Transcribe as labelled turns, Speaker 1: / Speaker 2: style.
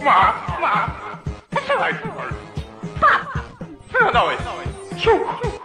Speaker 1: 妈，上来一会儿，爸，从头到尾，就。